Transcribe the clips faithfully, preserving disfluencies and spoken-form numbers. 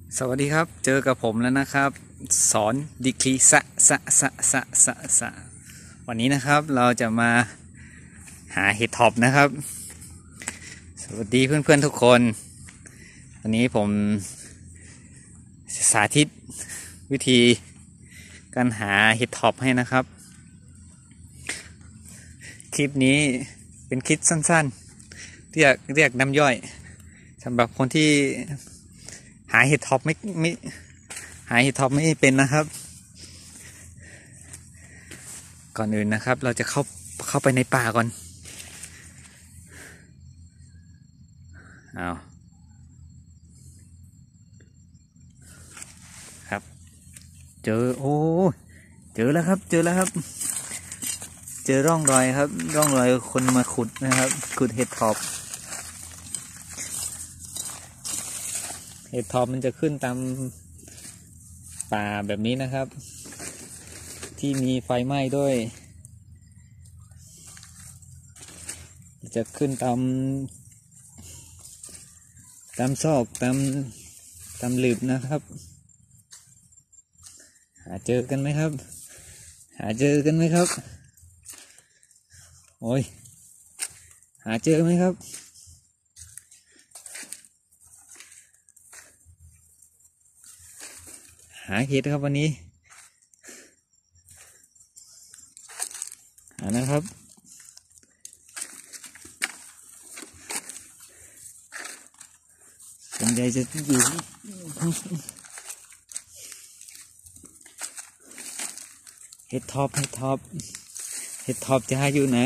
สวัสดีครับเจอกับผมแล้วนะครับ สอนดิกรีสะสะสะสะสะสะวันนี้นะครับเราจะมาหาเห็ดท็อปนะครับสวัสดีเพื่อนๆทุกคนวันนี้ผมสาธิตวิธีการหาเห็ดท็อปให้นะครับคลิปนี้เป็นคลิปสั้นๆเรียกเรียกน้ำย่อยสำหรับคนที่หาเห็ดท็อปไม่ไม่หาเห็ดท็อปไม่เป็นนะครับก่อนอื่นนะครับเราจะเข้าเข้าไปในป่าก่อนเอาครับเจอโอ้เจอแล้วครับเจอแล้วครับเจอร่องรอยครับร่องรอยคนมาขุดนะครับขุดเห็ดท็อปเห็ดท็อปมันจะขึ้นตามป่าแบบนี้นะครับที่มีไฟไหม้ด้วยจะขึ้นตามตามซอกตามตามหลืบนะครับหาเจอกันไหมครับหาเจอกันไหมครับโอ้ยหาเจอไหมครับหาเห็ดครับวันนี้หานะครับส่วนใหญ่จะอยู่เห็ดท็อปเห็ดท็อปเห็ดท็อปจะอยู่ไหน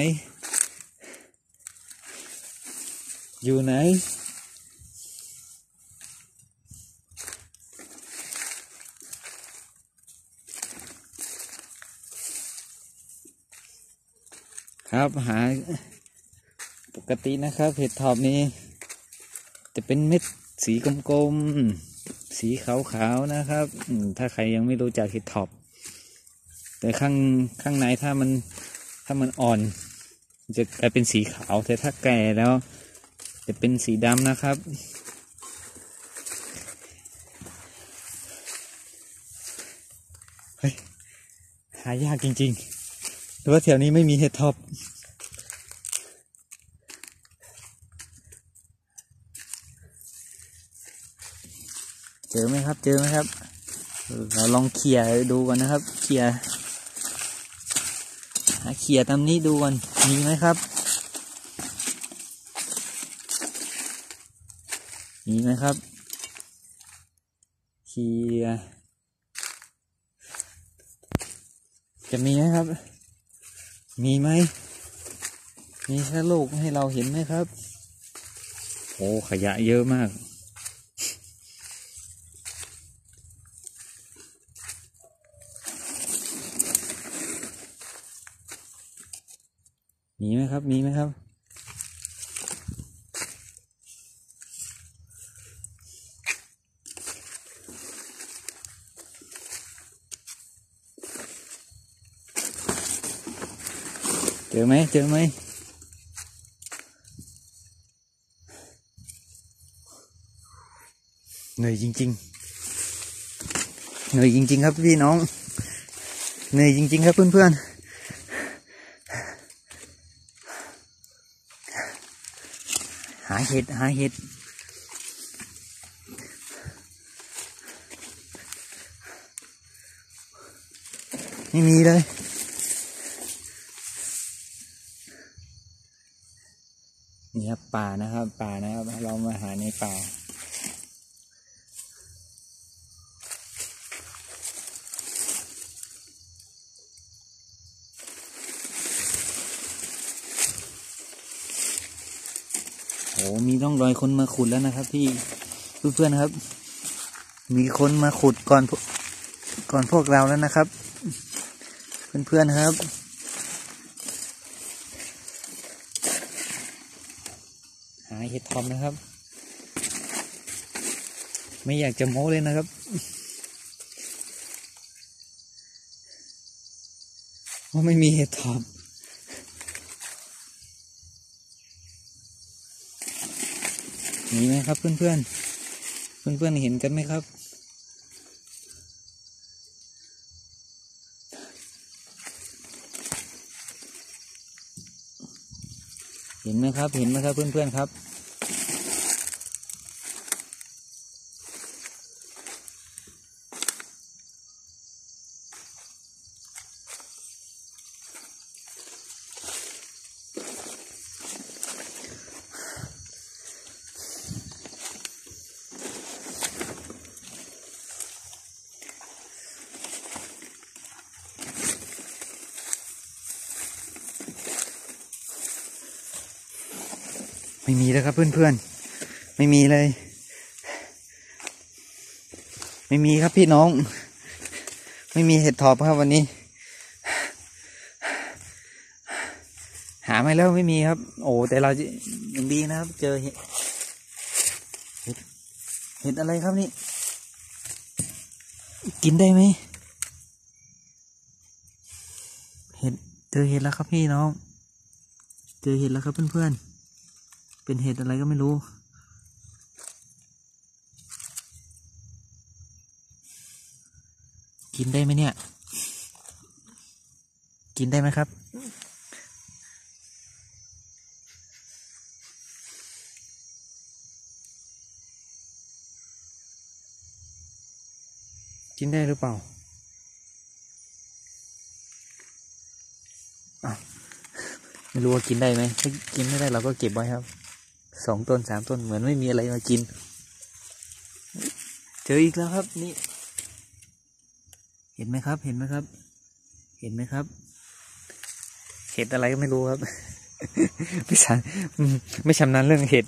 อยู่ไหนครับหาปกตินะครับเห็ดท็อปนี้จะเป็นเม็ดสีกลมๆสีขาวๆนะครับถ้าใครยังไม่รู้จักเห็ดท็อปแต่ข้างข้างในถ้ามันถ้ามันอ่อนจะกลายเป็นสีขาวแต่ถ้าแก่แล้วจะเป็นสีดำนะครับเฮ้ยหายากจริงๆหรือว่าแถวนี้ไม่มีเห็ดท็อปเจอไหมครับเจอไหมครับเราลองเขี่ยดูก่อนนะครับเขี่ยหาเขี่ยตามนี้ดูก่อนมีไหมครับมีไหมครับเขี่ยจะมีไหมครับมีไหมมีแค่ลูกให้เราเห็นไหมครับโอ้ขยะเยอะมากมีไหมครับมีไหมครับเจอไหมเจอไหมเหนื่อยจริงๆเหนื่อยจริงๆครับพี่น้องเหนื่อยจริงๆครับเพื่อนๆหาเห็ดหาเห็ดไม่มีเลยนี่ครับป่านะครับป่านะครับเรามาหาในป่าโอ้มีร่องรอยคนมาขุดแล้วนะครับพี่เพื่อนๆครับมีคนมาขุดก่อนก่อนพวกเราแล้วนะครับเพื่อนๆครับหาเห็ดท็อปนะครับไม่อยากจะโม้เลยนะครับว่าไม่มีเห็ดท็อปมีไหมครับเพื่อนๆเพื่อนๆเห็นกันไหมครับเห็นไหมครับเห็นไหมครับเพื่อนๆครับไม่มีแล้วครับเพื่อนๆไม่มีเลยไม่มีครับพี่น้องไม่มีเห็ดถอบครับวันนี้หาไม่แล้วไม่มีครับโอ้แต่เรายังดีนะครับเจอเห็ดเห็ดเห็ดอะไรครับนี่กินได้ไหมเห็ดเจอเห็ดแล้วครับพี่น้องเจอเห็ดแล้วครับเพื่อนๆเป็นเห็ดอะไรก็ไม่รู้กินได้ไหมเนี่ยกินได้ไหมครับกินได้หรือเปล่าอ่ะไม่รู้ว่ากินได้ไหมถ้ากินไม่ได้เราก็เก็บไว้ครับสองต้นสามต้นเหมือนไม่มีอะไรมากินเจออีกแล้วครับนี่เห็นไหมครับเห็นไหมครับเห็นไหมครับเห็ดอะไรก็ไม่รู้ครับ ไม่ชำไม่ชำนาญเรื่องเห็ด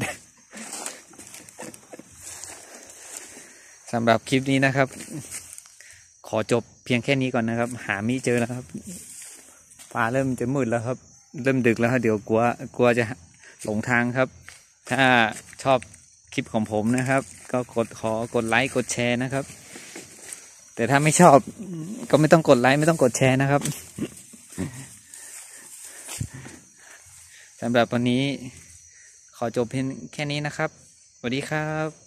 สำหรับคลิปนี้นะครับขอจบเพียงแค่นี้ก่อนนะครับหาไม่เจอแล้วครับฟ้าเริ่มจะมืดแล้วครับเริ่มดึกแล้วครับเดี๋ยวกลัวกลัวจะหลงทางครับถ้าชอบคลิปของผมนะครับก็กดขอกดไลค์กดแชร์นะครับแต่ถ้าไม่ชอบก็ไม่ต้องกดไลค์ไม่ต้องกดแชร์นะครับสำหรับวันนี้ขอจบเพียงแค่นี้นะครับสวัสดีครับ